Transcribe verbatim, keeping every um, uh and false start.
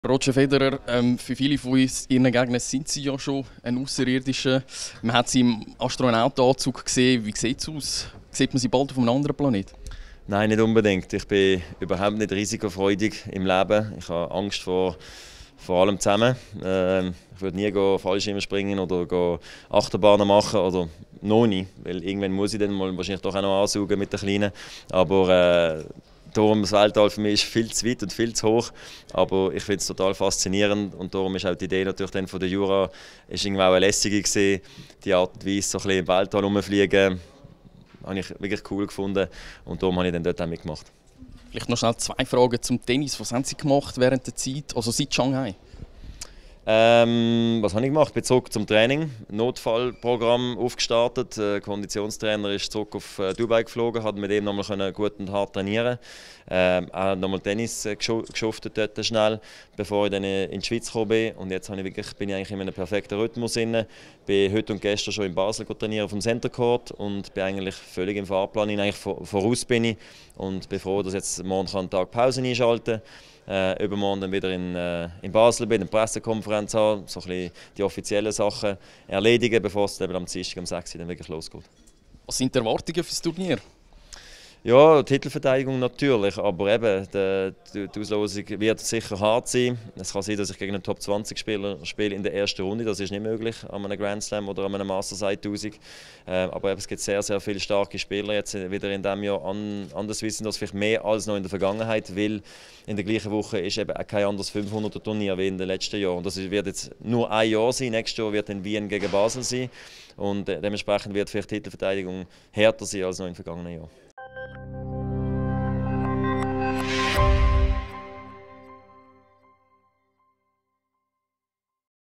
Roger Federer, ähm, für viele von uns, ihren Gegner, sind sie ja schon ein Außerirdischer. Man hat sie im Astronautenanzug gesehen. Wie sieht es aus? Sieht man sie bald auf einem anderen Planeten? Nein, nicht unbedingt. Ich bin überhaupt nicht risikofreudig im Leben. Ich habe Angst vor, vor allem zusammen. Ähm, ich würde nie go Fallschirme springen oder go Achterbahnen machen oder noch nie, weil irgendwann muss ich dann mal wahrscheinlich doch auch noch ansaugen mit den Kleinen. Aber äh, darum das Weltall für mich ist viel zu weit und viel zu hoch, aber ich finde es total faszinierend und darum ist auch die Idee natürlich dann von der Jura ist irgendwie auch eine lässige gewesen, die Art und Weise so ein bisschen im Weltall rumfliegen, habe ich wirklich cool gefunden und darum habe ich dann dort auch mitgemacht. Vielleicht noch schnell zwei Fragen zum Tennis. Was haben Sie gemacht während der Zeit, also seit Shanghai? Ähm, was habe ich gemacht? Ich bin zurück zum Training, Notfallprogramm aufgestartet. Der Konditionstrainer ist zurück auf Dubai geflogen, hat mit ihm nochmal gut und hart trainieren. Ähm, er hat nochmal Tennis geschuftet dort schnell, bevor ich dann in die Schweiz gekommen bin. Und jetzt habe ich wirklich, bin ich eigentlich in einem perfekten Rhythmus inne. Bin heute und gestern schon in Basel trainieren auf dem Center Court und bin eigentlich völlig im Fahrplan. Eigentlich voraus bin ich und bin froh, dass ich jetzt morgen einen Tag Pause einschalten kann. Äh, übermorgen dann wieder in, äh, in Basel bin, eine Pressekonferenz haben, so ein bisschen die offiziellen Sachen erledigen, bevor es dann am Dienstag um sechs Uhr dann wirklich losgeht. Was sind die Erwartungen für das Turnier? Ja, Titelverteidigung natürlich, aber eben, die, die Auslosung wird sicher hart sein. Es kann sein, dass ich gegen einen Top zwanzig Spieler spiele in der ersten Runde, das ist nicht möglich an einem Grand Slam oder an einem Masters tausend. Äh, aber eben, es gibt sehr, sehr viele starke Spieler jetzt wieder in diesem Jahr, an, anders wissen das vielleicht mehr als noch in der Vergangenheit, weil in der gleichen Woche ist eben auch kein anderes fünfhunderter Turnier wie in den letzten Jahren. Und das wird jetzt nur ein Jahr sein, nächstes Jahr wird in Wien gegen Basel sein und äh, dementsprechend wird vielleicht die Titelverteidigung härter sein als noch in den vergangenen Jahren.